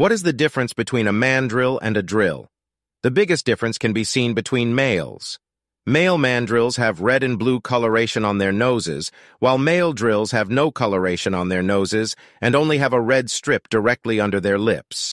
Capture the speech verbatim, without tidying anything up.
What is the difference between a mandrill and a drill? The biggest difference can be seen between males. Male mandrills have red and blue coloration on their noses, while male drills have no coloration on their noses and only have a red strip directly under their lips.